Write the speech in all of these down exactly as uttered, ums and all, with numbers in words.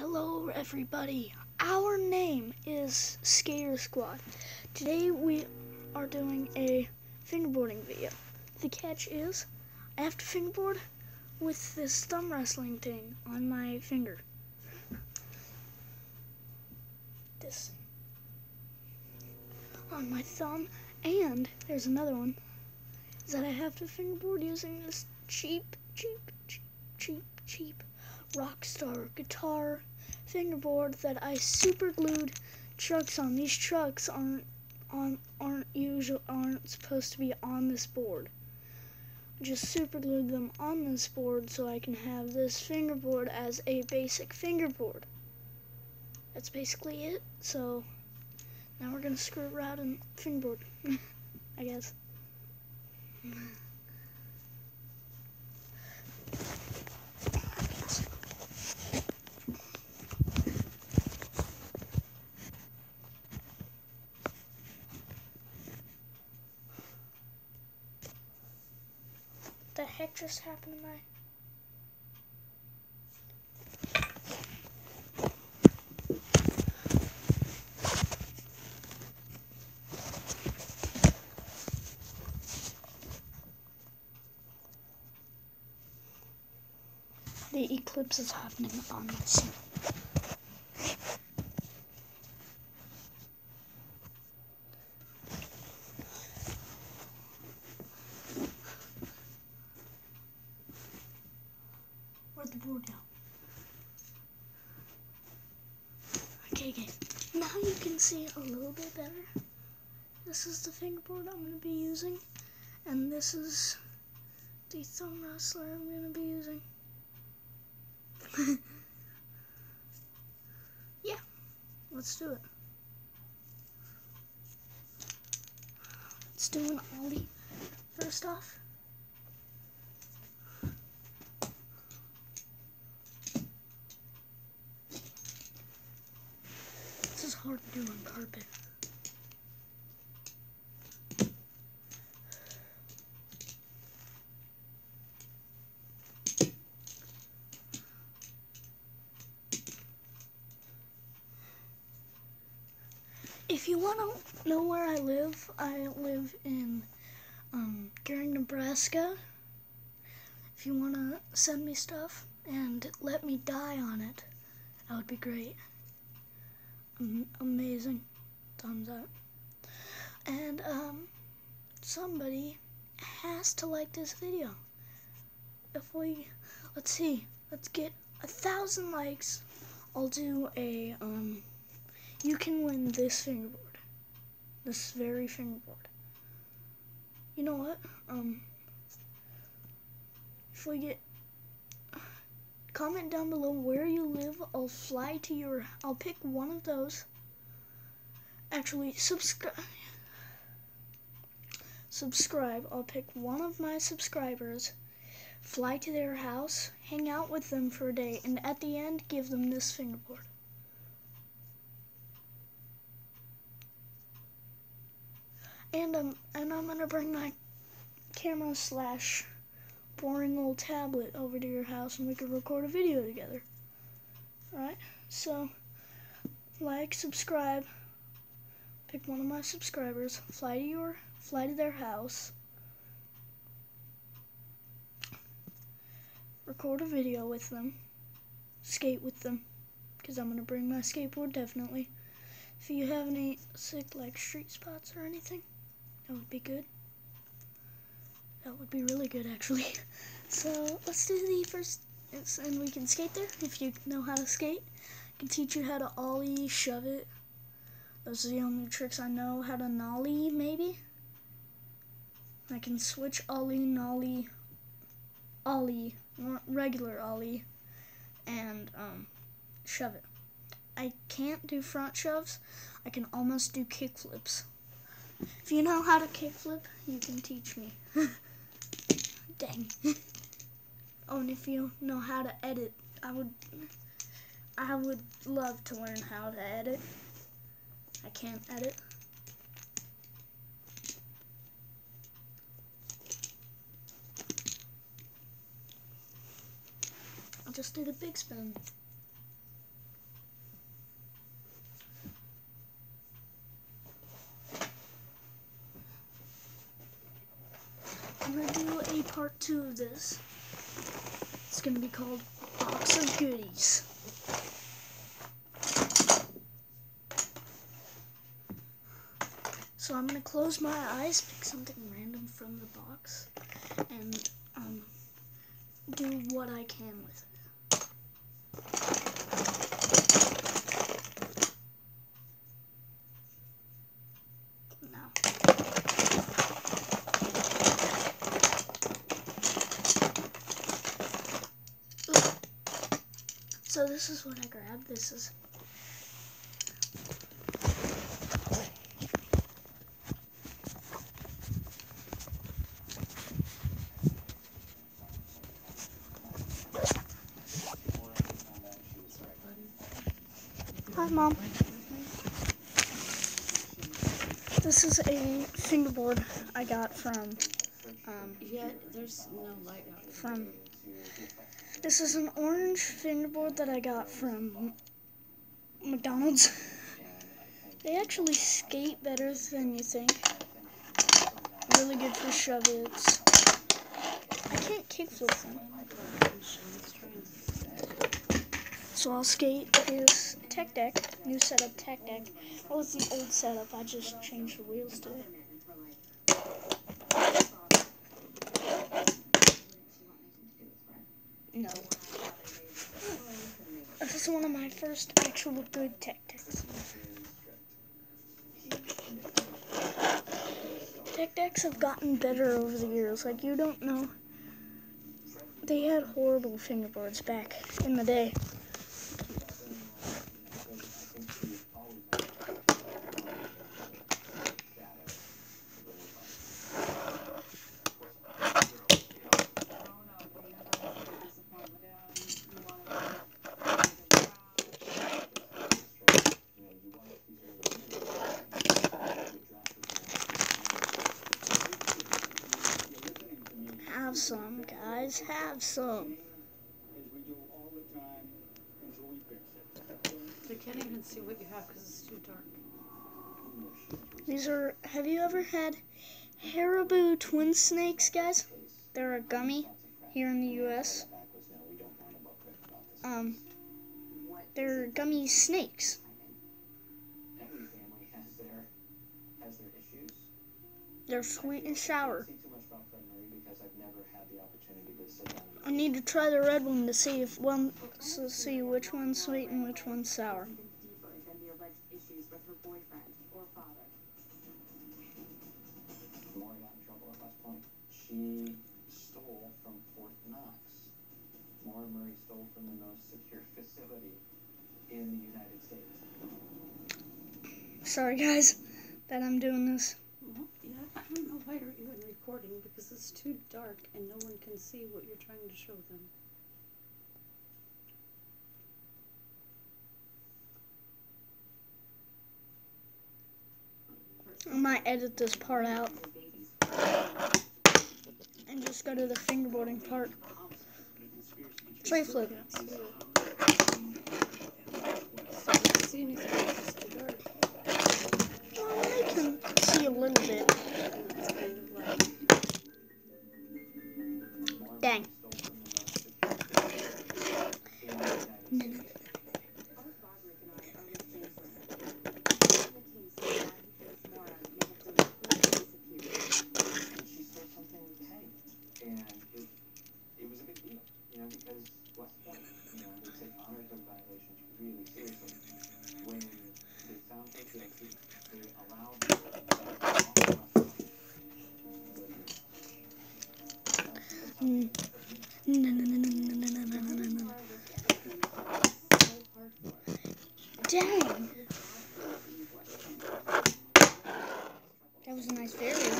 Hello everybody, our name is Skater Squad. Today we are doing a fingerboarding video. The catch is, I have to fingerboard with this thumb wrestling thing on my finger. This on my thumb, and there's another one, is that I have to fingerboard using this cheap, cheap, cheap, cheap, cheap Rockstar guitar fingerboard that I super glued trucks on. These trucks aren't on aren't usual aren't supposed to be on this board. I just super glued them on this board so I can have this fingerboard as a basic fingerboard. That's basically it. So now we're gonna screw around and fingerboard, I guess. What the heck just happened to my... The eclipse is happening on this. Where'd the board go? Okay, guys. Now you can see it a little bit better. This is the fingerboard I'm going to be using. And this is the thumb wrestler I'm going to be using. Yeah, let's do it. Let's do an ollie first off. This is hard to do on carpet. If you want to know where I live, I live in um, Gering, Nebraska. If you want to send me stuff and let me die on it, that would be great. Um, amazing. Thumbs up. And um, somebody has to like this video. If we, let's see, let's get a thousand likes, I'll do a, um, you can win this fingerboard. This very fingerboard. You know what? Um, if we get, comment down below where you live. I'll fly to your, I'll pick one of those. Actually, subscribe. Subscribe. I'll pick one of my subscribers, fly to their house, hang out with them for a day, and at the end, give them this fingerboard. And um, and I'm gonna bring my camera slash boring old tablet over to your house, and we could record a video together. Alright, so like, subscribe, pick one of my subscribers, fly to your, fly to their house, record a video with them, skate with them, because I'm gonna bring my skateboard definitely. If you have any sick like street spots or anything, that would be good. That would be really good, actually. So let's do the first, and we can skate there. If you know how to skate, I can teach you how to ollie, shove it. Those are the only tricks I know. How to nollie, maybe. I can switch ollie, nollie, ollie, regular ollie, and um, shove it. I can't do front shoves. I can almost do kick flips. If you know how to kickflip, you can teach me. Dang. Oh, and if you know how to edit, I would I would love to learn how to edit. I can't edit. I just did a big spin. part two of this. It's gonna be called Box of Goodies. So I'm gonna close my eyes, pick something random from the box, and um, do what I can with it. Now. So this is what I grabbed. This is Hi, Mom. This is a fingerboard I got from um Yeah, there's no light out. from this is an orange fingerboard that I got from McDonald's. They actually skate better than you think. Really good for shove-its. I can't kickflip them. So I'll skate this Tech Deck, new setup Tech Deck. Well, it's the old setup, I just changed the wheels to it. No. This is one of my first actual good Tech Decks. Tech Decks have gotten better over the years, like you don't know. They had horrible fingerboards back in the day. Have some, guys, have some. They can't even see what you have because it's too dark. These are, have you ever had Haribo Twin Snakes, guys? They're a gummy here in the U S Um, they're gummy snakes. They're sweet and sour. I need to try the red one to see if one, to see which one's sweet and which one's sour. She stole from Fort Knox. Maura Murray stole from the most secure facility in the United States. Sorry, guys, that I'm doing this. Well, yeah, I don't know why you're even recording because it's too dark and no one can see what you're trying to show them. I might edit this part out and just go to the fingerboarding part. Tray flip. See anything? It's too dark. Well, I can see a little bit. It's kind of like. Dang. Mm. No, no, no, no, no, no, no, no, no, no. Dang. That was a nice variant.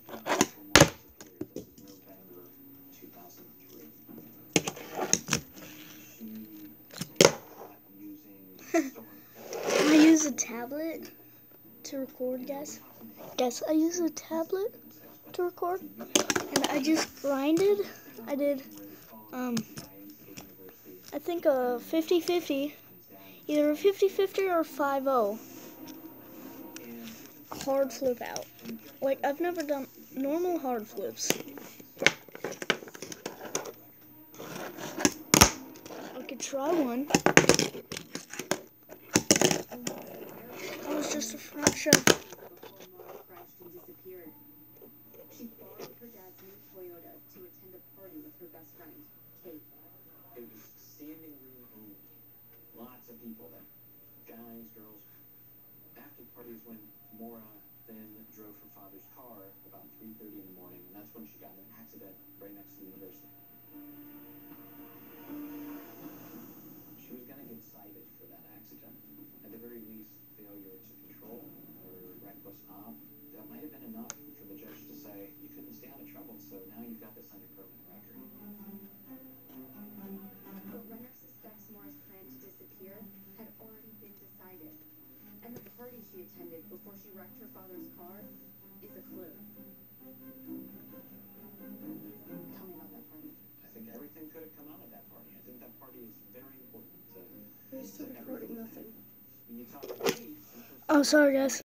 I use a tablet to record, guys. Guys, I use a tablet to record, and I just grinded. I did, um, I think a fifty fifty, either a fifty fifty or a five oh hard flip out. Like, I've never done normal hard flips. try one. That was just a front show. Before Mara crashed and disappeared. She borrowed her dad's new Toyota to attend a party with her best friend, Kate. It was standing room only. Lots of people there. Guys, girls. After the parties when Maura then drove her father's car about three thirty in the morning, and that's when she got in an accident right next to the university. She was going to get cited for that accident. At the very least, failure to control or reckless op. That might have been enough for the judge to say, you couldn't stay out of trouble, so now you've got this on your permanent record. But Renner suspects Maura's plan to disappear had already been decided. And the party she attended before she wrecked her father's car is a clue. Tell me about that party. I think everything could have come out of that party. I think that party is very important to, We're still to recording everything. nothing. When you talk to Kate, Oh, sorry, guys.